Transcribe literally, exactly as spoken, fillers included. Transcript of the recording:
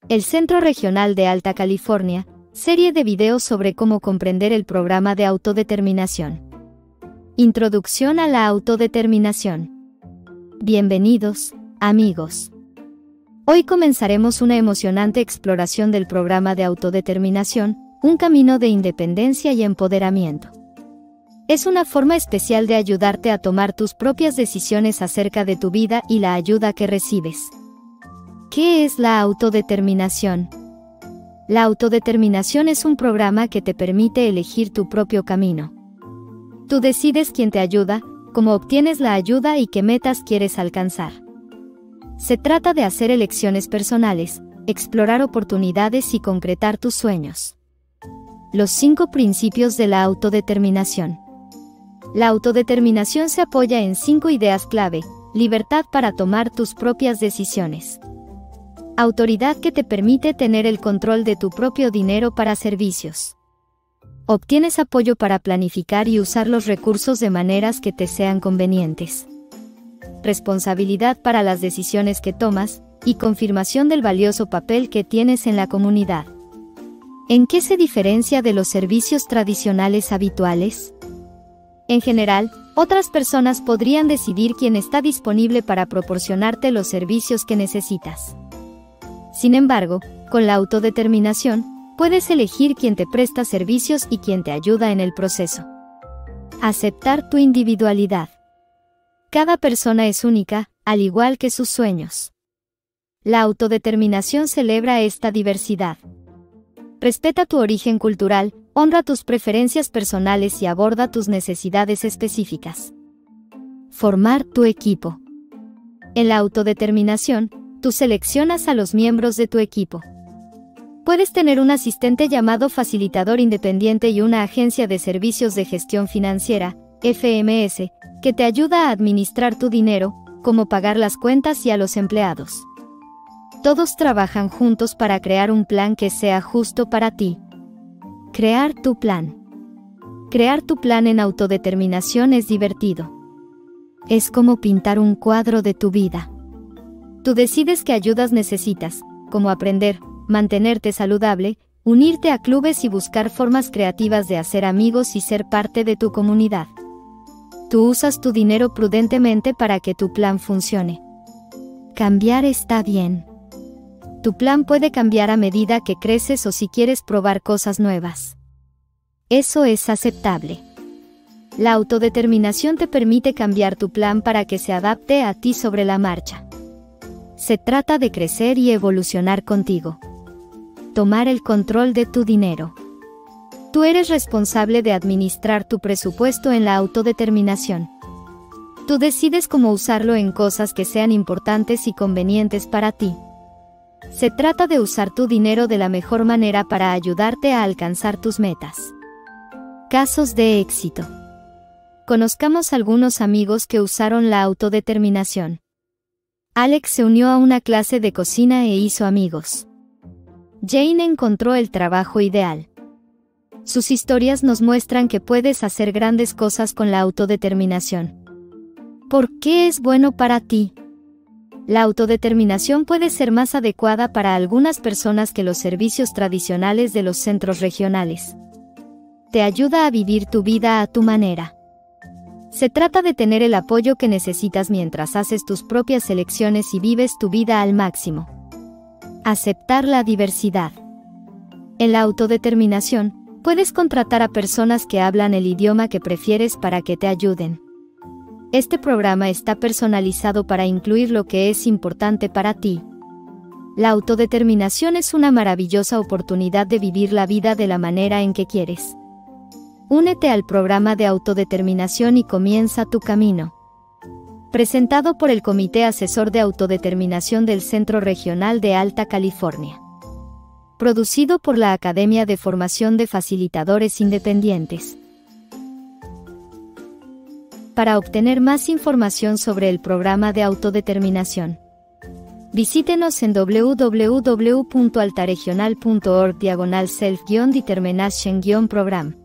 El Centro Regional de Alta California, serie de videos sobre cómo comprender el programa de autodeterminación. Introducción a la autodeterminación. Bienvenidos, amigos. Hoy comenzaremos una emocionante exploración del programa de autodeterminación, un camino de independencia y empoderamiento. Es una forma especial de ayudarte a tomar tus propias decisiones acerca de tu vida y la ayuda que recibes. ¿Qué es la autodeterminación? La autodeterminación es un programa que te permite elegir tu propio camino. Tú decides quién te ayuda, cómo obtienes la ayuda y qué metas quieres alcanzar. Se trata de hacer elecciones personales, explorar oportunidades y concretar tus sueños. Los cinco principios de la autodeterminación. La autodeterminación se apoya en cinco ideas clave: libertad para tomar tus propias decisiones. Autoridad que te permite tener el control de tu propio dinero para servicios. Obtienes apoyo para planificar y usar los recursos de maneras que te sean convenientes. Responsabilidad para las decisiones que tomas, y confirmación del valioso papel que tienes en la comunidad. ¿En qué se diferencia de los servicios tradicionales habituales? En general, otras personas podrían decidir quién está disponible para proporcionarte los servicios que necesitas. Sin embargo, con la autodeterminación, puedes elegir quién te presta servicios y quién te ayuda en el proceso. Aceptar tu individualidad. Cada persona es única, al igual que sus sueños. La autodeterminación celebra esta diversidad. Respeta tu origen cultural, honra tus preferencias personales y aborda tus necesidades específicas. Formar tu equipo. En la autodeterminación, tú seleccionas a los miembros de tu equipo. Puedes tener un asistente llamado facilitador independiente y una agencia de servicios de gestión financiera, F M S, que te ayuda a administrar tu dinero, como pagar las cuentas y a los empleados. Todos trabajan juntos para crear un plan que sea justo para ti. Crear tu plan. Crear tu plan en autodeterminación es divertido. Es como pintar un cuadro de tu vida. Tú decides qué ayudas necesitas, como aprender, mantenerte saludable, unirte a clubes y buscar formas creativas de hacer amigos y ser parte de tu comunidad. Tú usas tu dinero prudentemente para que tu plan funcione. Cambiar está bien. Tu plan puede cambiar a medida que creces o si quieres probar cosas nuevas. Eso es aceptable. La autodeterminación te permite cambiar tu plan para que se adapte a ti sobre la marcha. Se trata de crecer y evolucionar contigo. Tomar el control de tu dinero. Tú eres responsable de administrar tu presupuesto en la autodeterminación. Tú decides cómo usarlo en cosas que sean importantes y convenientes para ti. Se trata de usar tu dinero de la mejor manera para ayudarte a alcanzar tus metas. Casos de éxito. Conozcamos algunos amigos que usaron la autodeterminación. Alex se unió a una clase de cocina e hizo amigos. Jane encontró el trabajo ideal. Sus historias nos muestran que puedes hacer grandes cosas con la autodeterminación. ¿Por qué es bueno para ti? La autodeterminación puede ser más adecuada para algunas personas que los servicios tradicionales de los centros regionales. Te ayuda a vivir tu vida a tu manera. Se trata de tener el apoyo que necesitas mientras haces tus propias elecciones y vives tu vida al máximo. Aceptar la diversidad. En la autodeterminación, puedes contratar a personas que hablan el idioma que prefieres para que te ayuden. Este programa está personalizado para incluir lo que es importante para ti. La autodeterminación es una maravillosa oportunidad de vivir la vida de la manera en que quieres. Únete al programa de autodeterminación y comienza tu camino. Presentado por el Comité Asesor de Autodeterminación del Centro Regional de Alta California. Producido por la Academia de Formación de Facilitadores Independientes. Para obtener más información sobre el programa de autodeterminación, visítenos en w w w punto altaregional punto org diagonal self-determination program.